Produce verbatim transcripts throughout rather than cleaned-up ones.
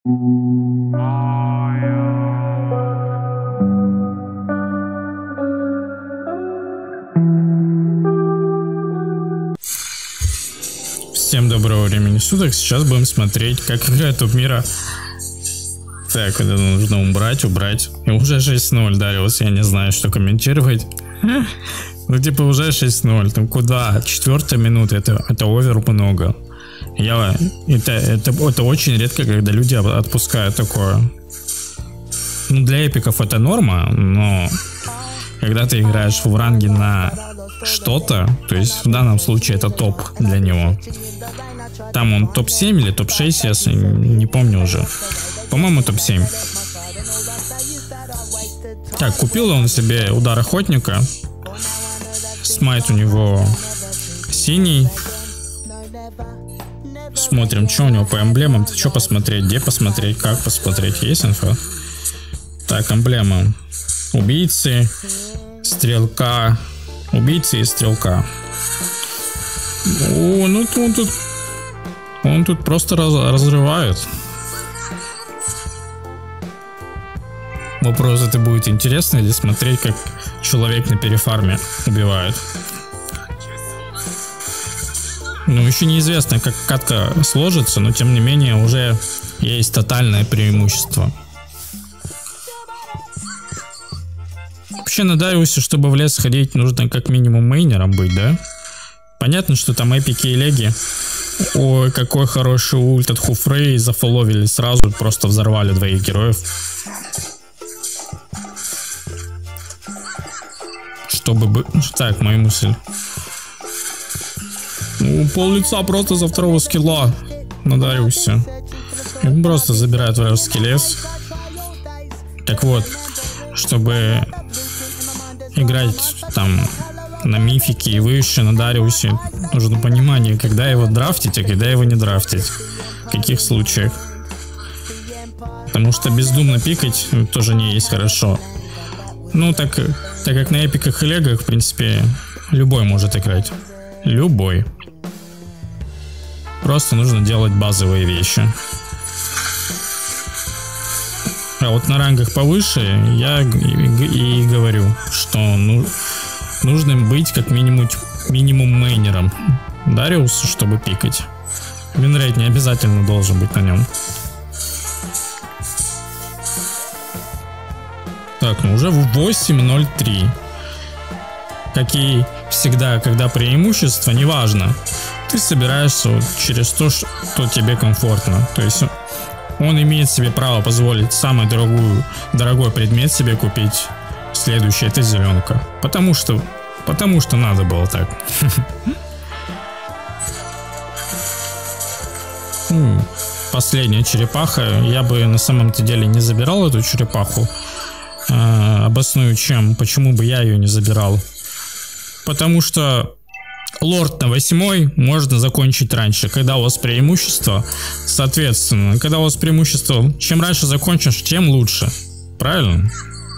Всем доброго времени суток. Сейчас будем смотреть, как играет топ мира. Так, это нужно убрать, убрать. И уже шесть ноль, Дариус, я не знаю, что комментировать. Ну типа уже шесть ноль, там куда? Четвертая минута, это, это овер много. Я, это, это, это очень редко, когда люди отпускают такое. Ну для эпиков это норма, но когда ты играешь в ранге на что-то, то есть в данном случае это топ для него. Там он топ семь или топ шесть, я не помню уже. По-моему, топ семь. Так, купил он себе удар охотника. Смайт у него синий. Смотрим, что у него по эмблемам. Что посмотреть, где посмотреть, как посмотреть. Есть инфа? Так, эмблема. Убийцы, стрелка. Убийцы и стрелка. О, ну он тут... Он тут просто раз, разрывает. Вопрос, это будет интересно или смотреть, как человек на перефарме убивает. Ну, еще неизвестно, как катка сложится, но тем не менее уже есть тотальное преимущество. Вообще на Дариусе, чтобы в лес ходить, нужно как минимум мейнером быть, да? Понятно, что там эпики и леги. Ой, какой хороший ульт от Хуфрей, зафоловили сразу, просто взорвали двоих героев. Чтобы бы... Так, моя мысль. Ну, пол лица просто за второго скилла на Дариусе. Он просто забирает вражеский лес. Так вот, чтобы играть там на мифике и выше на Дариусе, нужно понимание, когда его драфтить, а когда его не драфтить. В каких случаях. Потому что бездумно пикать тоже не есть хорошо. Ну, так, так как на эпиках и легах, в принципе, любой может играть. Любой. Просто нужно делать базовые вещи. А вот на рангах повыше я и, и говорю, что ну, нужно быть как минимум, минимум мейнером Дариуса, чтобы пикать. Винрейт не обязательно должен быть на нем. Так, ну уже восемь ноль три. Как и всегда, когда преимущество, неважно. Ты собираешься вот через то, что тебе комфортно. То есть он имеет себе право позволить самый дорогую, дорогой предмет себе купить. Следующий — это зеленка. Потому что, потому что надо было так. Последняя черепаха. Я бы на самом-то деле не забирал эту черепаху. Обосную чем, почему бы я ее не забирал. Потому что лорд на восьмой можно закончить раньше, когда у вас преимущество. Соответственно, когда у вас преимущество, чем раньше закончишь, тем лучше. Правильно?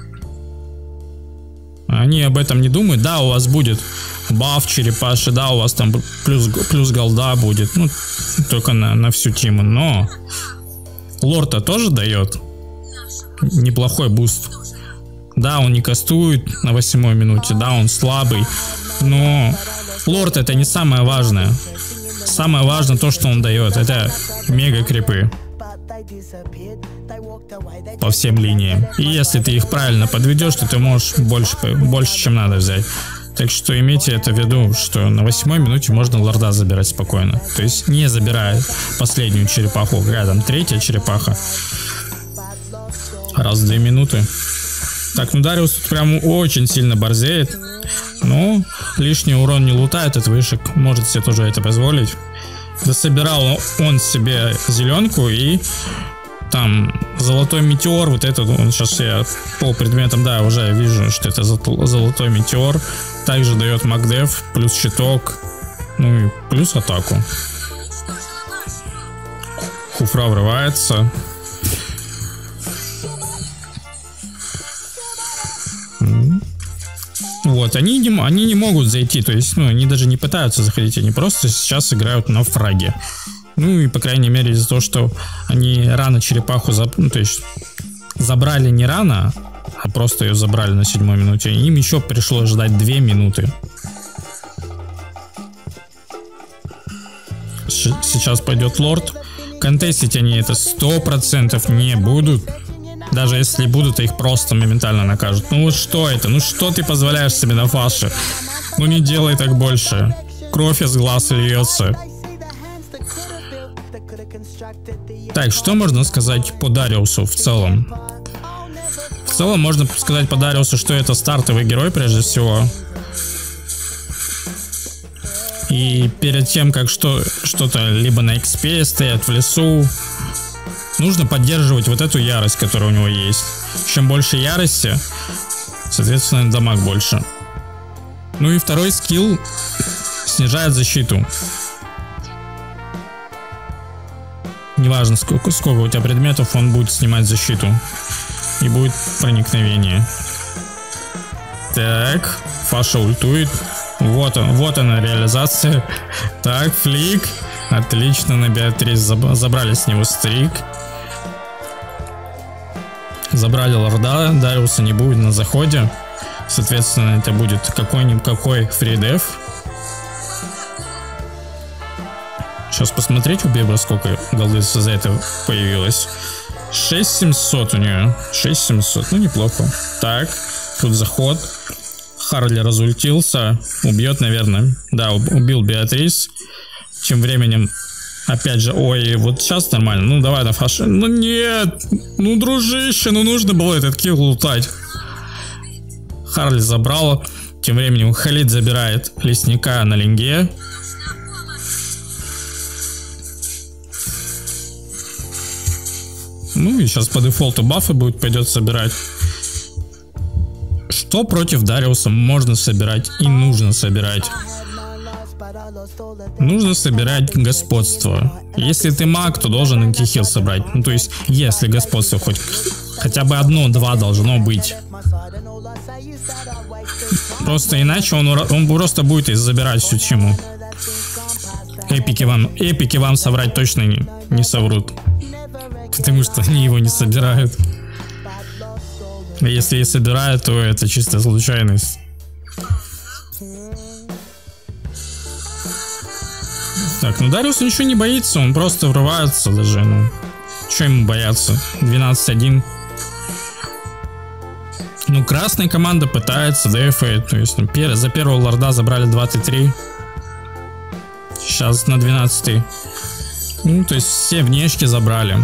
Они об этом не думают. Да, у вас будет баф черепаши, да, у вас там плюс, плюс голда будет. Ну, только на, на всю тиму. Но лорд-то тоже дает неплохой буст. Да, он не кастует на восьмой минуте, да, он слабый, но лорд это не самое важное. Самое важное то, что он дает, это мега крипы по всем линиям. И если ты их правильно подведешь, то ты можешь больше, больше чем надо взять. Так что имейте это в виду, что на восьмой минуте можно лорда забирать спокойно. То есть не забирая последнюю черепаху, рядом третья черепаха. Раз в две минуты. Так, ну Дариус тут прям очень сильно борзеет. Ну, лишний урон не лутает от вышек. Может себе тоже это позволить. Дособирал он себе зеленку и там золотой метеор. Вот этот, он сейчас я по предметам, да, уже вижу, что это золотой метеор. Также дает макдеф, плюс щиток, ну и плюс атаку. Хуфра врывается. Вот, они не, они не могут зайти, то есть, ну, они даже не пытаются заходить, они просто сейчас играют на фраге. Ну и по крайней мере из-за того, что они рано черепаху заб... ну, то есть забрали не рано, а просто ее забрали на седьмой минуте. Им еще пришлось ждать две минуты. Сейчас пойдет лорд. Контестить они это сто процентов не будут. Даже если будут, их просто моментально накажут. Ну вот что это? Ну что ты позволяешь себе на фаше? Ну не делай так больше. Кровь из глаз льется. Так, что можно сказать по Дариусу в целом? В целом можно сказать по Дариусу, что это стартовый герой прежде всего. И перед тем, как что, что-то либо на экспе стоять в лесу, нужно поддерживать вот эту ярость, которая у него есть. Чем больше ярости, соответственно, дамаг больше. Ну и второй скилл снижает защиту. Неважно, сколько, сколько у тебя предметов, он будет снимать защиту. И будет проникновение. Так, Фаша ультует. Вот он, вот она реализация. Так, флик. Отлично, на Беатрис забрали с него стрик. Забрали лорда, Дариуса не будет на заходе. Соответственно, это будет какой-нибудь какой фридев. Сейчас посмотреть у Бебра, сколько голды за это появилось. шесть семьсот у нее. шесть семьсот, ну неплохо. Так, тут заход. Харли разультился. Убьет, наверное. Да, убил Беатрис. Тем временем, опять же, ой, вот сейчас нормально. Ну давай на фаше. Ну нет, ну дружище, ну нужно было этот килл лутать. Харли забрала. Тем временем Халид забирает лесника на линге. Ну и сейчас по дефолту бафы будет, пойдет собирать. Что против Дариуса можно собирать и нужно собирать? Нужно собирать господство. Если ты маг, то должен антихил собрать. Ну то есть, если господство хоть хотя бы одно-два должно быть. Просто иначе он, он просто будет забирать всю тему. Эпики вам, эпики вам соврать точно не, не соврут. Потому что они его не собирают. Если и собирают, то это чисто случайность. Так, ну Дариус ничего не боится, он просто врывается даже, ну. Что ему бояться? двенадцать один. Ну, красная команда пытается дефать, то есть ну, пер, за первого лорда забрали двадцать три. Сейчас на двенадцатый. Ну, то есть все внешки забрали.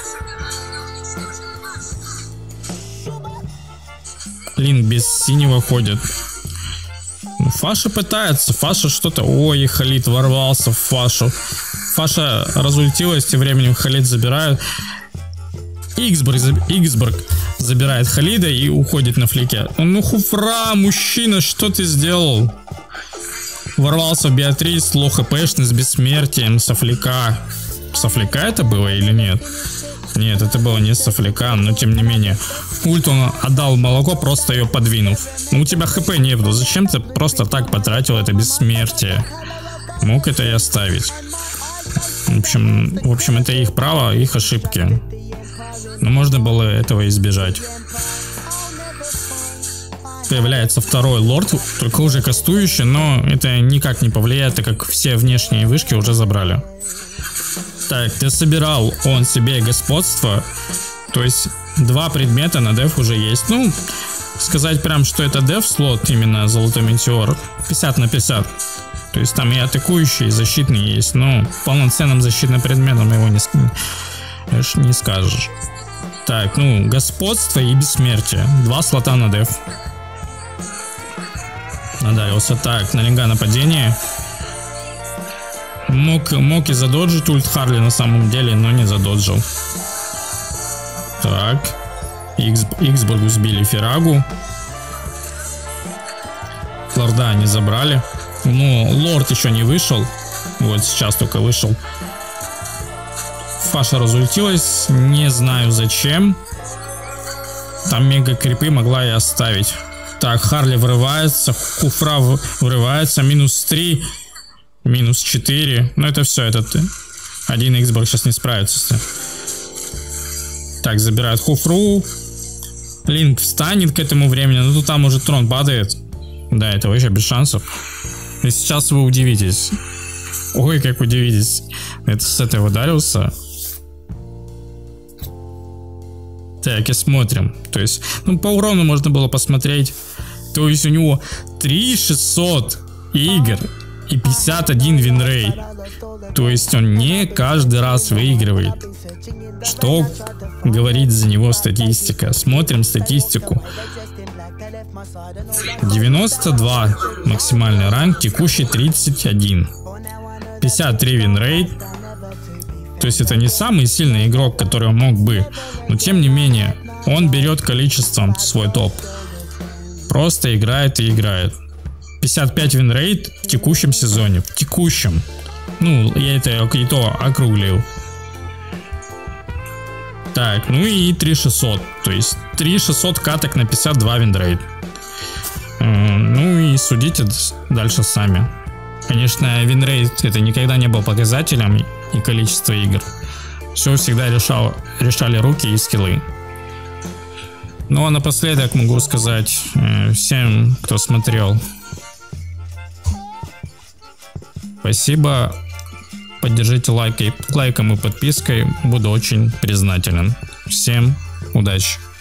Лин без синего ходит. Ну, Фаша пытается. Фаша что-то... Ой, Халид ворвался в Фашу. Фаша разультилась, тем временем Халид забирает. Иксберг, Иксберг забирает Халида и уходит на флике. Ну, Хуфра, мужчина, что ты сделал? Ворвался в Беатрис, лоу хпшный с бессмертием, со флика. Со флика это было или нет? Нет, это было не со флика, но тем не менее. Ульт он отдал молоко, просто ее подвинув. У тебя хп не было, зачем ты просто так потратил это бессмертие? Мог это и оставить. В общем, в общем, это их право, их ошибки. Но можно было этого избежать. Появляется второй лорд, только уже кастующий, но это никак не повлияет, так как все внешние вышки уже забрали. Так, ты собирал он себе господство, то есть два предмета на деф уже есть. Ну, сказать прям, что это деф слот, именно золотой метеор, пятьдесят на пятьдесят. То есть там и атакующий, и защитный есть, но полноценным защитным предметом его не, не скажешь. Так, ну, господство и бессмертие. Два слота на деф. Надарился. Так, на линга нападение. Мог, мог и задоджить ульт Харли на самом деле, но не задоджил. Так. Икс, Иксбергу сбили Ферагу. Лорда они забрали. Ну, лорд еще не вышел. Вот сейчас только вышел. Фаша разультилась. Не знаю зачем. Там мега крипы могла и оставить. Так, Харли врывается. Хуфра врывается. Минус три. Минус четыре. Ну это все. Это один Xbox сейчас не справится. Так, забирают Хуфру. Линк встанет к этому времени, но тут там уже трон падает. Да, это вообще без шансов. И сейчас вы удивитесь. Ой, как удивитесь. Это с этого Дариуса. Так, и смотрим. То есть, ну, по урону можно было посмотреть. То есть у него три тысячи шестьсот игр и пятьдесят один винрейт. То есть он не каждый раз выигрывает. Что говорит за него статистика? Смотрим статистику. девяносто два максимальный ранг, текущий тридцать один. пятьдесят три винрейт. То есть это не самый сильный игрок, который он мог бы. Но тем не менее, он берет количеством свой топ. Просто играет и играет. пятьдесят пять винрейт в текущем сезоне. В текущем. Ну, я это и то округлил. Так, ну и три тысячи шестьсот. То есть три тысячи шестьсот каток на пятьдесят два винрейт. Ну и судите дальше сами. Конечно, винрейт это никогда не был показателем и количество игр. Все всегда решал, решали руки и скиллы. Ну а напоследок могу сказать э, всем, кто смотрел. Спасибо. Поддержите лайкой, лайком и подпиской. Буду очень признателен. Всем удачи.